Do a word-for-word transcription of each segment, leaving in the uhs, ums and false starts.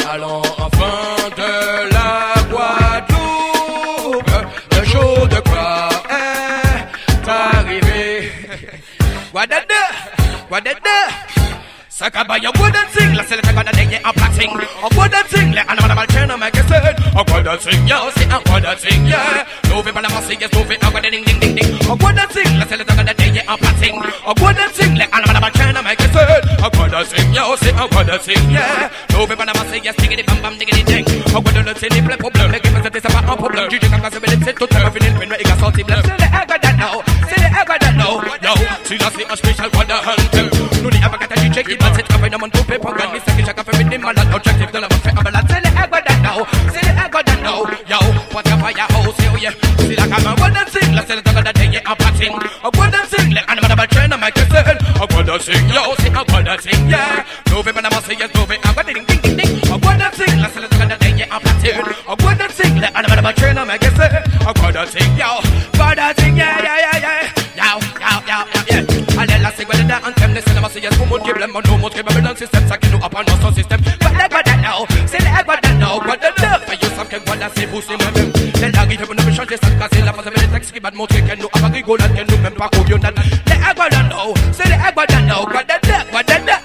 Allons enfin de la Guadeloupe, le jour de quoi est arrivé. Guadeloupe, Guadeloupe. Sakabaya wouldn't sing, la selecta gonna day a platting. I wouldn't sing, let animal turn on my cassette. I wouldn't sing, yeah, see, I wouldn't sing, yeah. No people ever say yes, no people ever ding ding ding ding. I wouldn't sing, la selecta gonna day a platting. I wouldn't sing, let animal turn on my cassette. I wouldn't sing, yeah, see, I wouldn't sing, yeah. No people ever say yes, diggity bam bam diggity ding. I wouldn't sing, the play problem, they give us a taste of a problem. You just can't say it's to tell me feeling when we got salty blend. Say the egg that now, say the egg that now, yo. See, that's a special wonder hunter. No, the ever got a check it. Sit up in a man to paper gun, me second check up every day, man. Objective, the level for a balance. Say the egg that now, say the egg that now, yo. Whatever your house, yo, yeah. See, like I'm a wooden sing, let's say the other day, yeah, I'm patting. A wooden sing, like I'm a train, I'm a kissing. A wooden sing, yo, see, a wooden sing, yeah. No, baby, I'm a say yes, no, baby, I'm a ding, ding, ding, ding. A wooden sing, let's say the other day, yeah, I'm patting. A wooden sing, like I'm a train, I'm a kissing. A wooden sing, yo, wooden sing, yeah, yeah, yeah, yeah. Yo, yo, yo, yo, yeah. And then I say, well, the anthem, listen, I'm a say yes, who would give them a no more capable systems, I can do up on our system. But like what I know, say the egg what I know, what the love for you, some can go and say, who's in them. Then I give them a mission, just as I la possibility, text, but more can do up a go and can do them back of you. The egg what I know, say the egg what I know, what the love, what the love.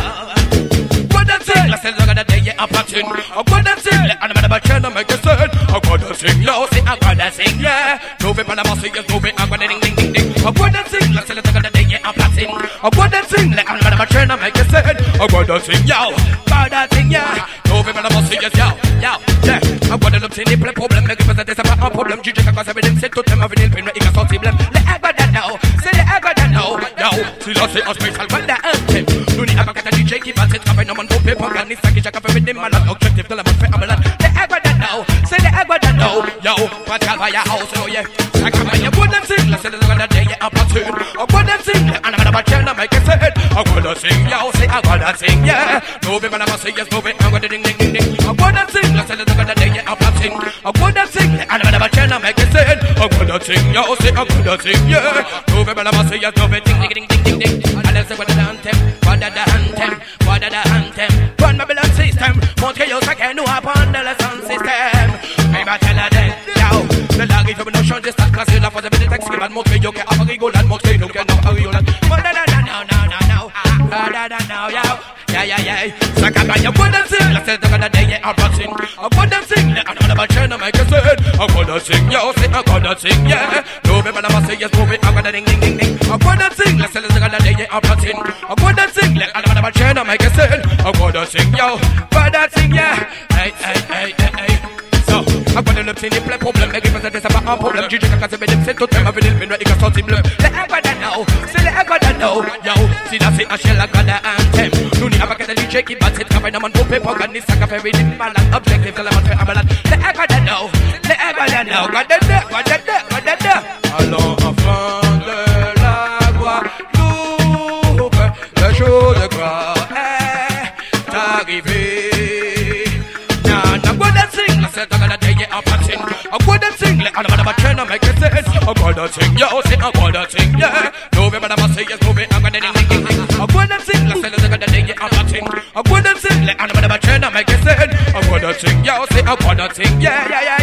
What the thing, let's say the other day, I'm patching. I want to sing, I'm a turn on my cassette. I want to sing, no, say I want to sing, yeah. No, people, I'm a say yes, no, I'm going to ding, ding, ding, ding. I want to sing, let's say the other day, I'm patching. I want to sing, I'm a turn on my cassette. I want to sing, yo, want to sing, yeah. No, people, I'm a say yes, yo, yo, yeah. I want to look in the play problem, make it present this about a problem. You just because everything said to them, everything pain, it got salty blem. The egg what I know, say the egg what I know, yo. See, I say a special wonder anthem. No need ever get a D J, keep on it, come no man, no paper, and it's like a jack of everything, man. Objective, tell them I'm fair, I'm a lot. The egg what I know, say the egg what I know, yo. What tell by your house, oh yeah. I come by your wooden sing, let's say the other day, yeah, I'm patching. I wouldn't sing, and I'm a turn on my cassette. I wanna sing, yo, say I wanna sing, yeah. No people ever say yes, no people, I'm gonna ding ding ding ding. I wanna sing, let's say the other day, yeah, I'm patching. I wanna sing, and I'm a turn on my cassette. I wanna sing, yo, say I wanna sing, yeah. No people ever say yes, no people, ding ding ding ding ding. And let's say what the anthem, what the anthem, what the anthem. Run my balance system, Monte yo, I can't do upon the lesson system. Maybe I tell her then, yo. The language of no show, just that class, you'll have for the minute, text, give and Monte yo, get up a go, and Monte yo, get up a go, and Monte yo, no, no, no, no, no, no, no, yo. Yeah, yeah, yeah. Sakaba, you wouldn't sing, let's say the other day, yeah, I'm patching. I wouldn't sing, I'm not about turn on my cassette. I wanna sing, yo, say I wanna sing, yeah. No, people ever say yes, no, I'm gonna ding, ding, ding, ding. I wanna sing, let's say the other day, yeah, I'm patching. I wanna sing, I'm not about turn on my cassette. I wanna sing, yo, wanna sing, yeah. Hey, hey, hey, hey, hey. So, I wanna look in the play problem, make it present this about a problem. You just can't say them, say to them, I've been in, right, it's salty blem. The egg what I know, say the egg what I know, yo. See that say I shall like the anthem. No need ever get a D J, keep on it, come in a man, no paper, gun, this sack of everything, man, like objective, tell them I'm fair, I'm a lot. The egg what I know, the egg what I know, got the duck, got the duck, got the duck. Allons enfin de la Guadeloupe, le jour de quoi est arrivé. Nah, nah, go that sing, let's say the other day, yeah, I'm patching. I go that sing, like I'm a turn on my cassette. I go that sing, yo, say I go that sing, yeah. No, people ever say yes, no, I'm gonna ding, ding, ding, ding. I go that sing, let's say the other day, yeah, I'm patching. I go that sing, like I'm a turn on my cassette. I go that sing, yo, say I go that sing, yeah, yeah, yeah.